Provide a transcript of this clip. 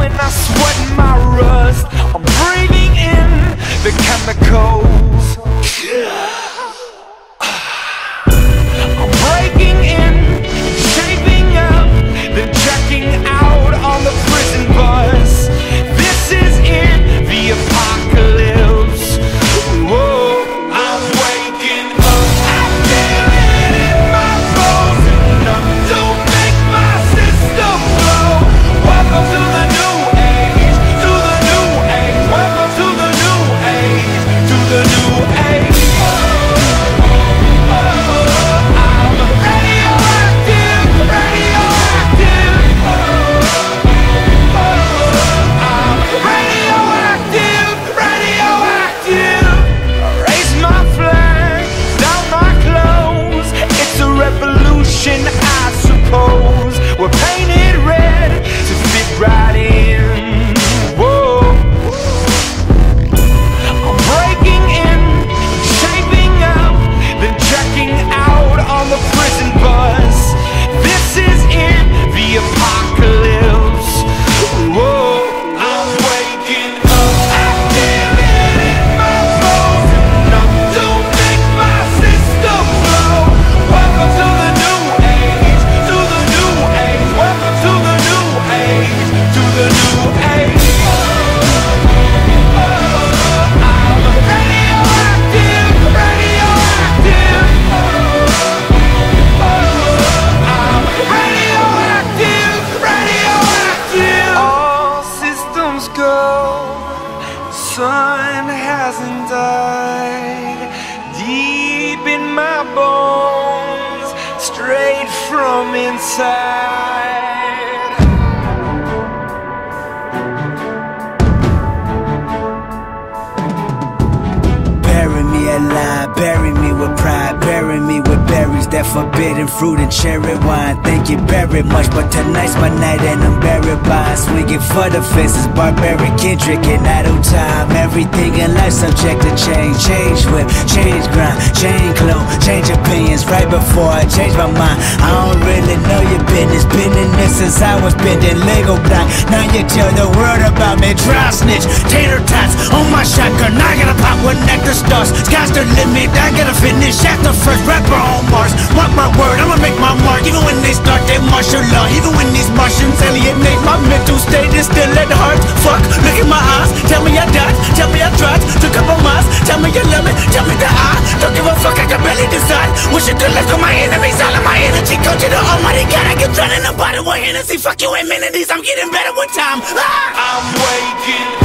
when I sweat my rust, I'm breathing in the chemicals. I'm breaking in, shaping up, then checking out on the prison bus. This is in the apocalypse. Whoa, I'm waking up, I feel it in my bones, enough to make my system blow. Welcome to the new age, to the new age. Welcome to the new age, to the new age. I'm radioactive, radioactive. I'm radioactive, radioactive. Raise my flag, down my clothes. It's a revolution, I suppose. We're painted red to fit right in. Whoa. I'm breaking in, shaping up, then checking out on the prison bus. This is in the apocalypse. Whoa. I'm waking up, I feel it in my bones, enough to make my system blow. Welcome to the new age, to the new age. Welcome to the new age, to the new age. I'm radioactive, radioactive. I'm radioactive, radioactive. All systems go, sun hasn't died. Deep in my bones, straight from inside. Bury me alive, bury me with pride, bury me with berries, that forbidden fruit and cherry wine. Thank you very much, but tonight's my night and I'm buried by swinging for the fences, barbaric Kendrick and idle time. Everything in life subject to change, change whip, change grind, change clothes, change opinions. Right before I change my mind, I don't really know your business. Been in this since I was bending Lego block. Now you tell the world about me, dry snitch, tater tots on my shotgun. I gotta pop when nectar starts. Sky's the limit, I gotta finish at the first rapper on Mars. Mark my word, I'ma make my mark. Even when they start their martial law, even when these Martians alienate my mental state, is still at heart. Fuck, look in my eyes, tell me I died, tell me I tried, took up on miles, tell me you love me, tell me that I don't give a fuck, I can barely decide. Wish you could live to my enemies, all of my energy go to the almighty God. I get drowned in a bottle of Hennessy, fuck you amenities, I'm getting better with time. I'm waking